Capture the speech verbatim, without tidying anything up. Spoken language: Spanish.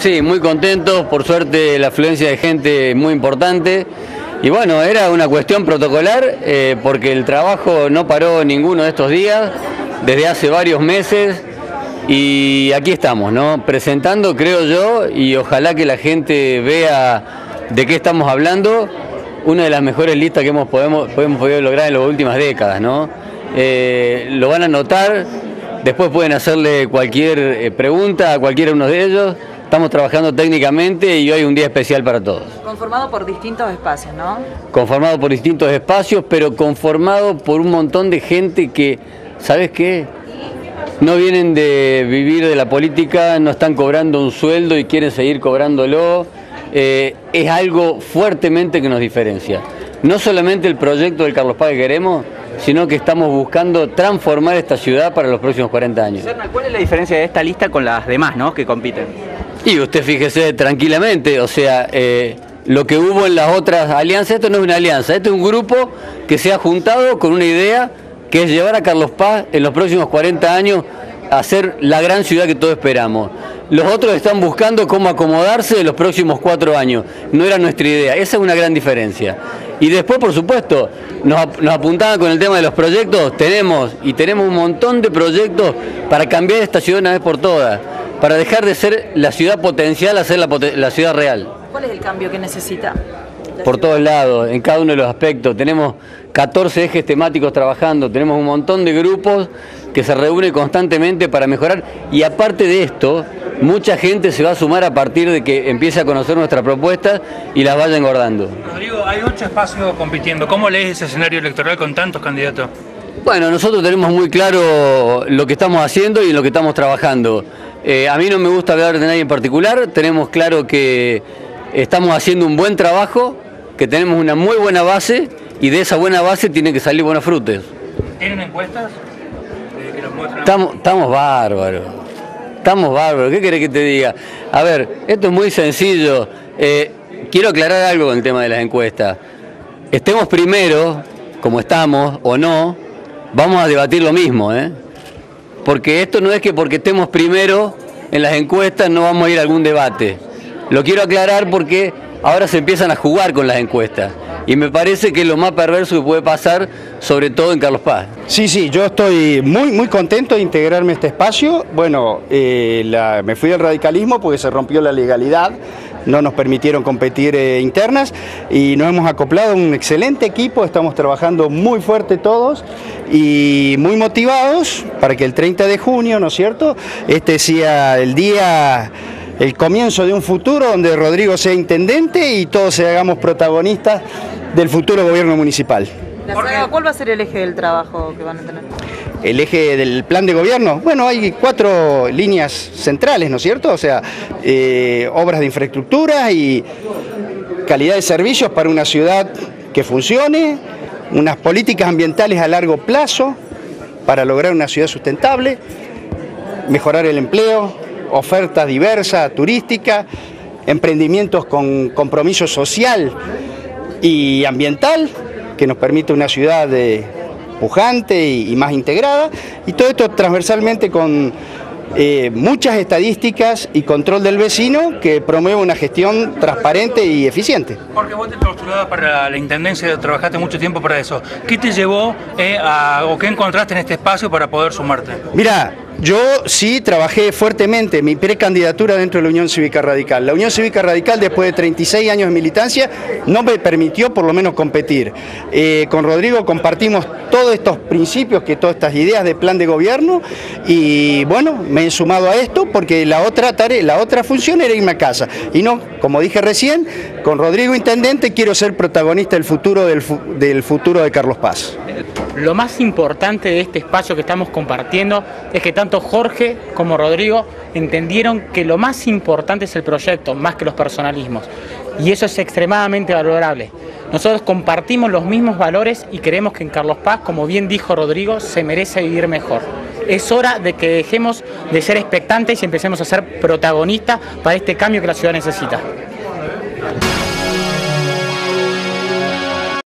Sí, muy contentos, por suerte la afluencia de gente muy importante. Y bueno, era una cuestión protocolar eh, porque el trabajo no paró ninguno de estos días, desde hace varios meses. Y aquí estamos, ¿no? Presentando, creo yo, y ojalá que la gente vea de qué estamos hablando, una de las mejores listas que hemos, podemos, hemos podido lograr en las últimas décadas, ¿no? Eh, lo van a notar, después pueden hacerle cualquier eh, pregunta a cualquiera uno de ellos. Estamos trabajando técnicamente y hoy es un día especial para todos. Conformado por distintos espacios, ¿no? Conformado por distintos espacios, pero conformado por un montón de gente que, ¿sabes qué? No vienen de vivir de la política, no están cobrando un sueldo y quieren seguir cobrándolo. Eh, es algo fuertemente que nos diferencia. No solamente el proyecto del Carlos Paz que queremos, sino que estamos buscando transformar esta ciudad para los próximos cuarenta años. ¿Cuál es la diferencia de esta lista con las demás, ¿no?, que compiten? Y usted fíjese tranquilamente, o sea, eh, lo que hubo en las otras alianzas, esto no es una alianza, esto es un grupo que se ha juntado con una idea que es llevar a Carlos Paz en los próximos cuarenta años a ser la gran ciudad que todos esperamos. Los otros están buscando cómo acomodarse en los próximos cuatro años, no era nuestra idea, esa es una gran diferencia. Y después, por supuesto, nos, nos apuntaban con el tema de los proyectos, tenemos y tenemos un montón de proyectos para cambiar esta ciudad una vez por todas, para dejar de ser la ciudad potencial a ser la, la ciudad real. ¿Cuál es el cambio que necesita? Por todos lados, en cada uno de los aspectos. Tenemos catorce ejes temáticos trabajando, tenemos un montón de grupos que se reúnen constantemente para mejorar y aparte de esto, mucha gente se va a sumar a partir de que empiece a conocer nuestra propuesta y las vaya engordando. Rodrigo, hay ocho espacios compitiendo. ¿Cómo lees ese escenario electoral con tantos candidatos? Bueno, nosotros tenemos muy claro lo que estamos haciendo y en lo que estamos trabajando. Eh, a mí no me gusta hablar de nadie en particular, tenemos claro que estamos haciendo un buen trabajo, que tenemos una muy buena base y de esa buena base tienen que salir buenos frutos. ¿Tienen encuestas? Eh, que los muestran... Estamos, estamos bárbaros, estamos bárbaros, ¿qué querés que te diga? A ver, esto es muy sencillo, eh, quiero aclarar algo con el tema de las encuestas. Estemos primero, como estamos o no, vamos a debatir lo mismo, ¿eh? Porque esto no es que porque estemos primero en las encuestas no vamos a ir a algún debate. Lo quiero aclarar porque ahora se empiezan a jugar con las encuestas y me parece que es lo más perverso que puede pasar, sobre todo en Carlos Paz. Sí, sí, yo estoy muy, muy contento de integrarme a este espacio. Bueno, eh, la, me fui del radicalismo porque se rompió la legalidad, no nos permitieron competir eh, internas y nos hemos acoplado a un excelente equipo, estamos trabajando muy fuerte todos y muy motivados para que el treinta de junio, ¿no es cierto?, este sea el día, el comienzo de un futuro donde Rodrigo sea intendente y todos se hagamos protagonistas del futuro gobierno municipal. ¿Cuál va a ser el eje del trabajo que van a tener? El eje del plan de gobierno, bueno, hay cuatro líneas centrales, ¿no es cierto? O sea, eh, obras de infraestructura y calidad de servicios para una ciudad que funcione, unas políticas ambientales a largo plazo para lograr una ciudad sustentable, mejorar el empleo, oferta diversa, turística, emprendimientos con compromiso social y ambiental, que nos permite una ciudad de pujante y, y más integrada, y todo esto transversalmente con eh, muchas estadísticas y control del vecino que promueve una gestión transparente y eficiente. Porque vos te postulabas para la intendencia, trabajaste mucho tiempo para eso. ¿Qué te llevó eh, a, o qué encontraste en este espacio para poder sumarte? Mira, yo sí trabajé fuertemente mi precandidatura dentro de la Unión Cívica Radical. La Unión Cívica Radical, después de treinta y seis años de militancia, no me permitió por lo menos competir. Eh, con Rodrigo compartimos todos estos principios, que todas estas ideas de plan de gobierno y bueno, me he sumado a esto porque la otra tarea, la otra función era irme a casa. Y no, como dije recién, con Rodrigo Intendente quiero ser protagonista del futuro del, fu del futuro de Carlos Paz. Lo más importante de este espacio que estamos compartiendo es que tanto Jorge como Rodrigo entendieron que lo más importante es el proyecto, más que los personalismos. Y eso es extremadamente valorable. Nosotros compartimos los mismos valores y creemos que en Carlos Paz, como bien dijo Rodrigo, se merece vivir mejor. Es hora de que dejemos de ser expectantes y empecemos a ser protagonistas para este cambio que la ciudad necesita.